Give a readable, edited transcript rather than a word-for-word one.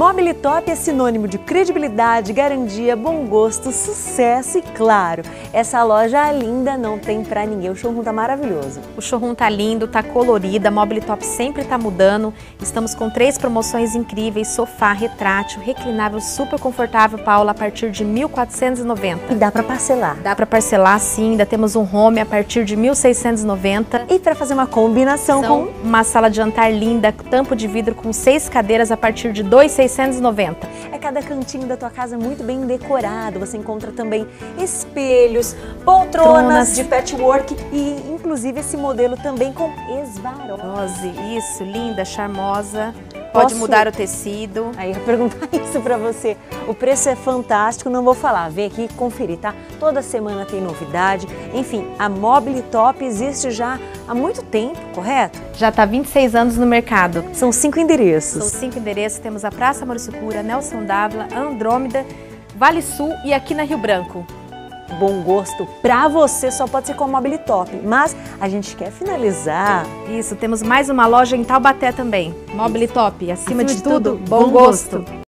Mobilitop é sinônimo de credibilidade, garantia, bom gosto, sucesso e, claro, essa loja linda não tem pra ninguém. O showroom tá maravilhoso. O showroom tá lindo, tá colorido, a Mobilitop sempre tá mudando. Estamos com 3 promoções incríveis: sofá retrátil, reclinável, super confortável, Paula, a partir de R$ 1.490. E dá pra parcelar. Dá pra parcelar, sim. Ainda temos um home a partir de R$ 1.690. E pra fazer uma combinação com uma sala de jantar linda, tampo de vidro com 6 cadeiras a partir de R$ 2.690. É cada cantinho da tua casa muito bem decorado. Você encontra também espelhos, poltronas de patchwork e inclusive esse modelo também com esvarose. Isso, linda, charmosa. Pode mudar o tecido. Aí eu ia perguntar isso pra você. O preço é fantástico, não vou falar. Vem aqui conferir, tá? Toda semana tem novidade. Enfim, a Mobilitop existe já há muito tempo, correto? Já está há 26 anos no mercado. São 5 endereços. São 5 endereços. Temos a Praça Maurício Cury, Nelson Dávila, Andrômeda, Vale Sul e aqui na Rio Branco. Bom gosto pra você só pode ser com a Mobilitop, mas a gente quer finalizar. Isso, temos mais uma loja em Taubaté também. Mobilitop, acima de tudo, bom gosto.